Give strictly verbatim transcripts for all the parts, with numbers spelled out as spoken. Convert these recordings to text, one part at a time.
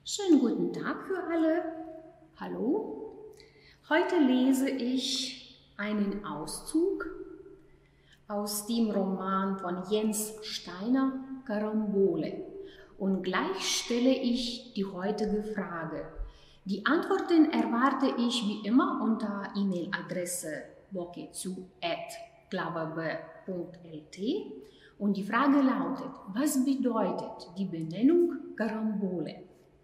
Schönen guten Tag für alle. Hallo. Heute lese ich einen Auszug aus dem Roman von Jens Steiner, Carambole. Und gleich stelle ich die heutige Frage. Die Antworten erwarte ich wie immer unter E-Mail-Adresse bokezu at klababe punkt l t. Und die Frage lautet: Was bedeutet die Benennung Carambole?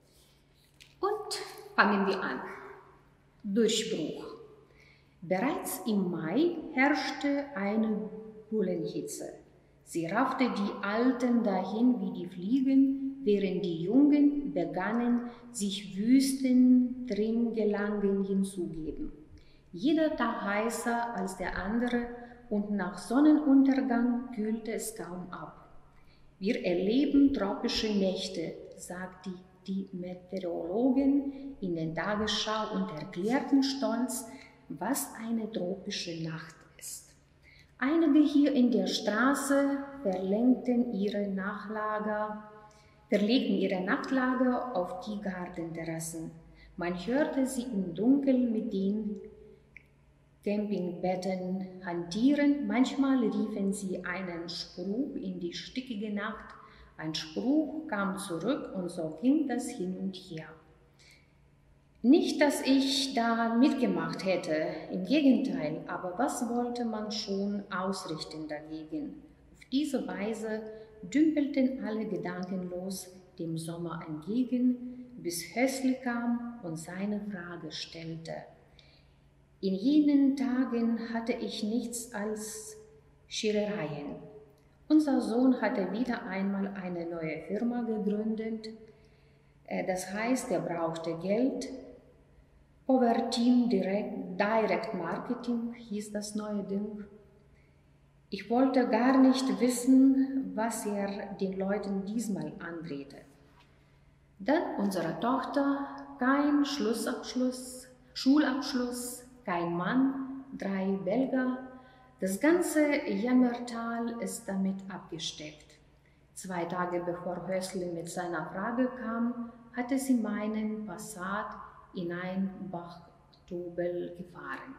Und fangen wir an. Durchbruch. Bereits im Mai herrschte eine Bullenhitze. Sie raffte die Alten dahin wie die Fliegen, während die Jungen begannen, sich wüsten Trinkgelangen hinzugeben. Jeder Tag heißer als der andere und nach Sonnenuntergang kühlte es kaum ab. Wir erleben tropische Nächte, sagt die Die Meteorologen in der Tagesschau und erklärten stolz, was eine tropische Nacht ist. Einige hier in der Straße verlegten ihre Nachtlager, verlegten ihre Nachtlager auf die Gartenterrassen. Man hörte sie im Dunkeln mit den Campingbetten hantieren. Manchmal riefen sie einen Spruch in die stickige Nacht. Ein Spruch kam zurück und so ging das hin und her. Nicht, dass ich da mitgemacht hätte, im Gegenteil, aber was wollte man schon ausrichten dagegen? Auf diese Weise dümpelten alle gedankenlos dem Sommer entgegen, bis Hössli kam und seine Frage stellte. In jenen Tagen hatte ich nichts als Scherereien. Unser Sohn hatte wieder einmal eine neue Firma gegründet. Das heißt, er brauchte Geld. Poverteam Direct, Direct Marketing hieß das neue Ding. Ich wollte gar nicht wissen, was er den Leuten diesmal andrehte. Dann unsere Tochter, kein Schlussabschluss, Schulabschluss, kein Mann, drei Belgier. Das ganze Jammertal ist damit abgesteckt. Zwei Tage bevor Hössli mit seiner Frage kam, hatte sie meinen Passat in ein Bachtrubel gefahren.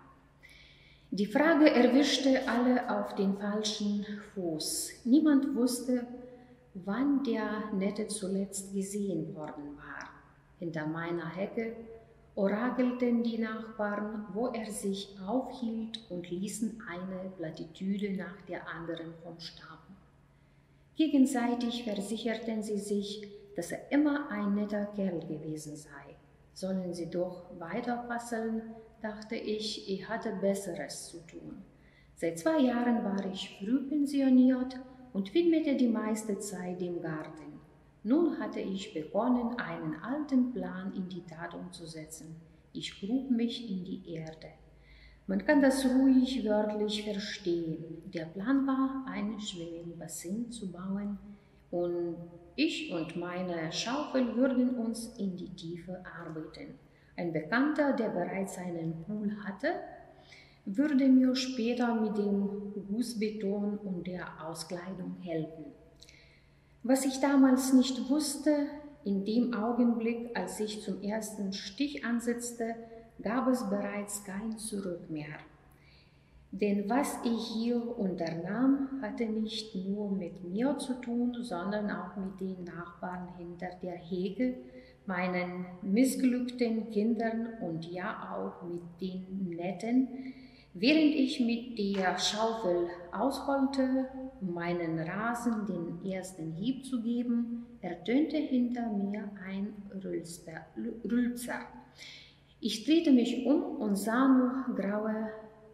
Die Frage erwischte alle auf den falschen Fuß. Niemand wusste, wann der Nette zuletzt gesehen worden war. Hinter meiner Hecke orakelten die Nachbarn, wo er sich aufhielt, und ließen eine Plattitüde nach der anderen vom Stapel. Gegenseitig versicherten sie sich, dass er immer ein netter Kerl gewesen sei. Sollen sie doch weiterfasseln, dachte ich, ich hatte Besseres zu tun. Seit zwei Jahren war ich früh pensioniert und widmete die meiste Zeit dem Garten. Nun hatte ich begonnen, einen alten Plan in die Tat umzusetzen. Ich grub mich in die Erde. Man kann das ruhig wörtlich verstehen. Der Plan war, ein Schwimmbassin zu bauen, und ich und meine Schaufel würden uns in die Tiefe arbeiten. Ein Bekannter, der bereits einen Pool hatte, würde mir später mit dem Gussbeton und der Auskleidung helfen. Was ich damals nicht wusste, in dem Augenblick, als ich zum ersten Stich ansetzte, gab es bereits kein Zurück mehr. Denn was ich hier unternahm, hatte nicht nur mit mir zu tun, sondern auch mit den Nachbarn hinter der Hege, meinen missglückten Kindern und ja auch mit den Netten. Während ich mit der Schaufel ausholte, um meinen Rasen den ersten Hieb zu geben, ertönte hinter mir ein Rülpser. Ich drehte mich um und sah nur graue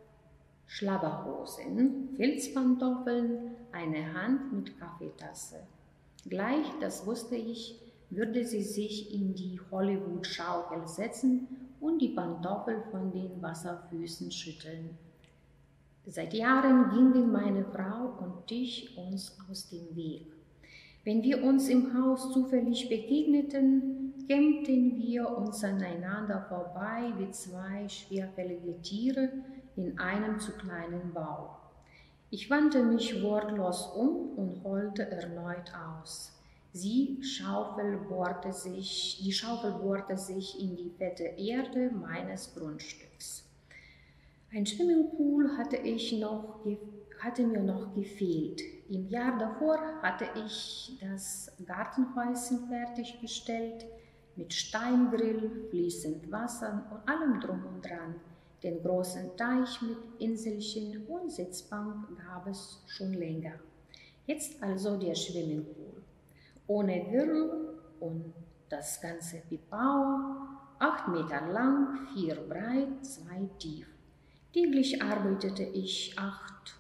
Schlabberhosen, Filzpantoffeln, eine Hand mit Kaffeetasse. Gleich, das wusste ich, würde sie sich in die Hollywood-Schaukel setzen und die Pantoffel von den Wasserfüßen schütteln. Seit Jahren gingen meine Frau und ich uns aus dem Weg. Wenn wir uns im Haus zufällig begegneten, kämmten wir uns aneinander vorbei wie zwei schwerfällige Tiere in einem zu kleinen Bau. Ich wandte mich wortlos um und holte erneut aus. Sie schaufelbohrte sich, die Schaufel bohrte sich in die fette Erde meines Grundstücks. Ein Swimmingpool hatte, ich noch, hatte mir noch gefehlt. Im Jahr davor hatte ich das Gartenhäuschen fertiggestellt, mit Steingrill, fließend Wasser und allem drum und dran. Den großen Teich mit Inselchen und Sitzbank gab es schon länger. Jetzt also der Swimmingpool. Ohne Wirbel und das ganze Pipau, acht Meter lang, vier breit, zwei tief. Täglich arbeitete ich acht,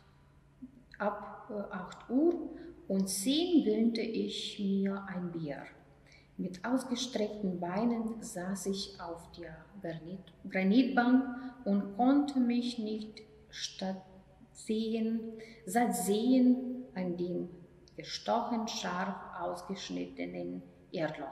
ab äh, acht Uhr und zehn gönnte ich mir ein Bier. Mit ausgestreckten Beinen saß ich auf der Granit, Granitbank und konnte mich nicht statt sehen, satt sehen an dem gestochen scharf ausgeschnittenen Erdloch.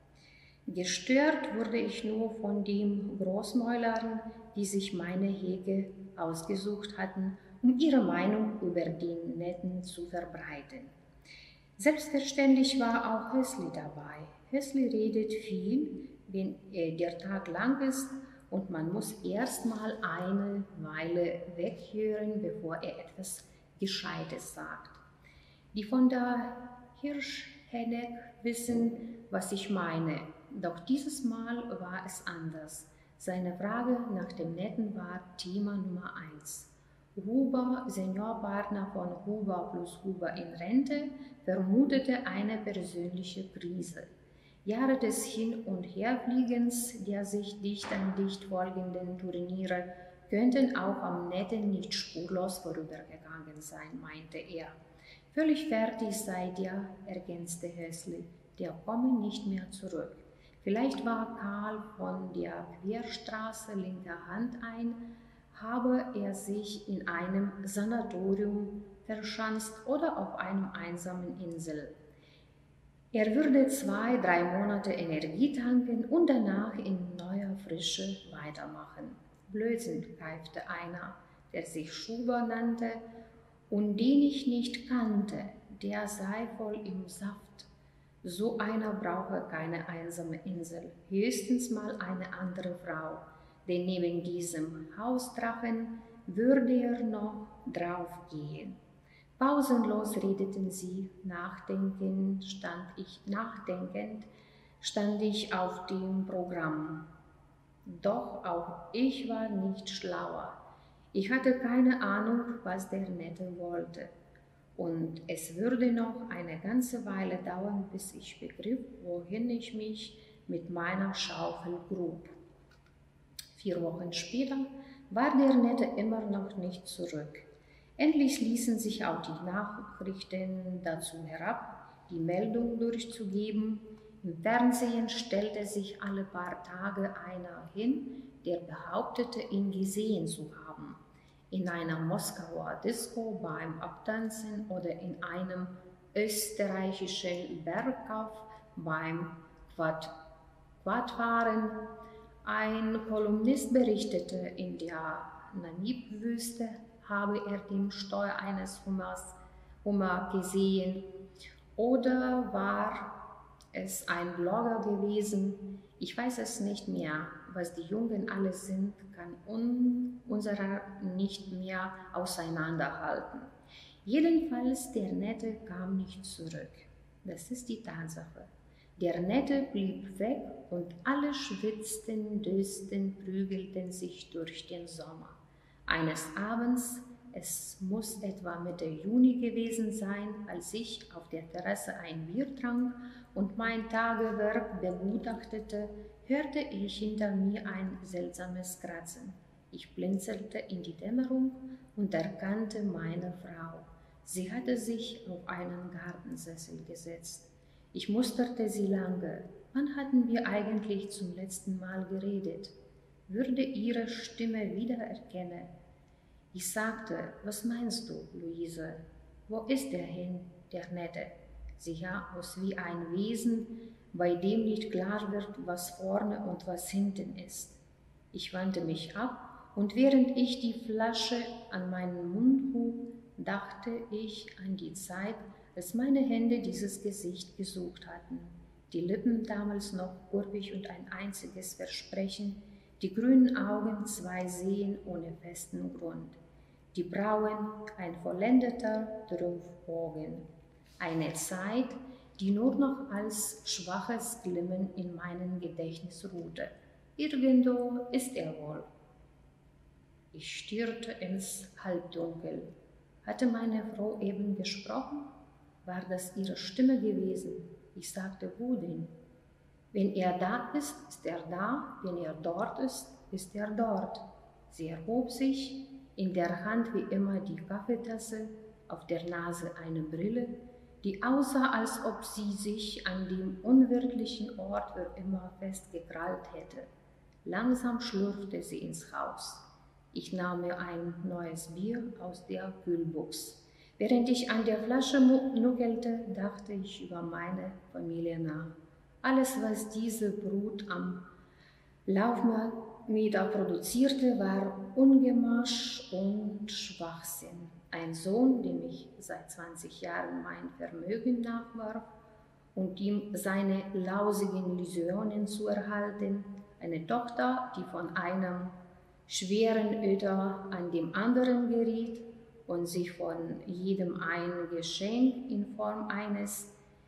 Gestört wurde ich nur von den Großmäulern, die sich meine Hege ausgesucht hatten, um ihre Meinung über den Netten zu verbreiten. Selbstverständlich war auch Hösli dabei. Hösli redet viel, wenn der Tag lang ist und man muss erst mal eine Weile weghören, bevor er etwas Gescheites sagt. Die von der Hirschhenneck wissen, was ich meine, doch dieses Mal war es anders. Seine Frage nach dem Netten war Thema Nummer eins. Huber, Seniorpartner von Huber plus Huber in Rente, vermutete eine persönliche Krise. Jahre des Hin- und Herfliegens der sich dicht an dicht folgenden Turniere könnten auch am Netten nicht spurlos vorübergegangen sein, meinte er. Völlig fertig sei der, ergänzte Hösli, der komme nicht mehr zurück. Vielleicht war Karl von der Querstraße linker Hand ein, habe er sich in einem Sanatorium verschanzt oder auf einem einsamen Insel. Er würde zwei, drei Monate Energie tanken und danach in neuer Frische weitermachen. Blödsinn, keifte einer, der sich Schuber nannte und den ich nicht kannte, der sei voll im Saft. So einer brauche keine einsame Insel, höchstens mal eine andere Frau, denn neben diesem Hausdrachen würde er noch draufgehen. Pausenlos redeten sie, nachdenkend stand ich, nachdenkend stand ich auf dem Programm. Doch auch ich war nicht schlauer. Ich hatte keine Ahnung, was der Nette wollte. Und es würde noch eine ganze Weile dauern, bis ich begriff, wohin ich mich mit meiner Schaufel grub. Vier Wochen später war der Nette immer noch nicht zurück. Endlich ließen sich auch die Nachrichten dazu herab, die Meldung durchzugeben. Im Fernsehen stellte sich alle paar Tage einer hin, der behauptete, ihn gesehen zu haben. In einer Moskauer Disco beim Abtanzen oder in einem österreichischen Bergkauf beim Quad Quadfahren. Ein Kolumnist berichtete, in der Namib-Wüste habe er den Steuer eines Hummers, Hummer gesehen. Oder war es ein Blogger gewesen? Ich weiß es nicht mehr. Was die Jungen alle sind, kann un unserer nicht mehr auseinanderhalten. Jedenfalls, der Nette kam nicht zurück. Das ist die Tatsache. Der Nette blieb weg und alle schwitzten, dösten, prügelten sich durch den Sommer. Eines Abends, es muss etwa Mitte Juni gewesen sein, als ich auf der Terrasse ein Bier trank und mein Tagewerk begutachtete, hörte ich hinter mir ein seltsames Kratzen. Ich blinzelte in die Dämmerung und erkannte meine Frau. Sie hatte sich auf einen Gartensessel gesetzt. Ich musterte sie lange. Wann hatten wir eigentlich zum letzten Mal geredet? Würde ihre Stimme wiedererkennen? Ich sagte, was meinst du, Luise? Wo ist der hin, der Nette? Sie sah aus wie ein Wesen, bei dem nicht klar wird, was vorne und was hinten ist. Ich wandte mich ab und während ich die Flasche an meinen Mund hob, dachte ich an die Zeit, als meine Hände dieses Gesicht gesucht hatten. Die Lippen damals noch kurvig und ein einziges Versprechen, die grünen Augen zwei Seen ohne festen Grund, die Brauen ein vollendeter Triumphbogen, eine Zeit, die nur noch als schwaches Glimmen in meinem Gedächtnis ruhte. Irgendwo ist er wohl. Ich stierte ins Halbdunkel. Hatte meine Frau eben gesprochen? War das ihre Stimme gewesen? Ich sagte, wo denn? Wenn er da ist, ist er da, wenn er dort ist, ist er dort. Sie erhob sich, in der Hand wie immer die Kaffeetasse, auf der Nase eine Brille, die aussah, als ob sie sich an dem unwirtlichen Ort für immer festgekrallt hätte. Langsam schlürfte sie ins Haus. Ich nahm mir ein neues Bier aus der Kühlbox. Während ich an der Flasche nuckelte, dachte ich über meine Familie nach. Alles, was diese Brut am Laufmeter produzierte, war Ungemach und Schwachsinn. Ein Sohn, dem ich seit zwanzig Jahren mein Vermögen nachwarf und ihm seine lausigen Illusionen zu erhalten, eine Tochter, die von einem schweren Öder an dem anderen geriet und sich von jedem ein Geschenk in Form eines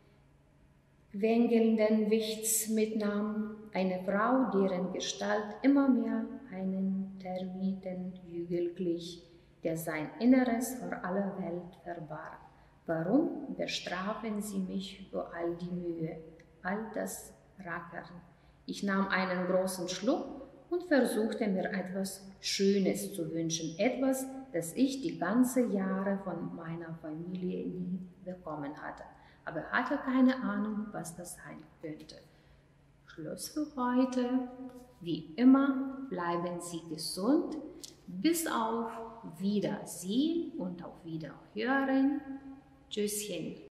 quengelnden Wichts mitnahm, eine Frau, deren Gestalt immer mehr einen Termitenhügel glich, der sein Inneres vor aller Welt verbarg. Warum bestrafen Sie mich für all die Mühe, all das Rackern? Ich nahm einen großen Schluck und versuchte mir etwas Schönes zu wünschen, etwas, das ich die ganzen Jahre von meiner Familie nie bekommen hatte, aber hatte keine Ahnung, was das sein könnte. Schluss für heute. Wie immer, bleiben Sie gesund. Bis auf Wiedersehen und auf Wiederhören. Tschüsschen.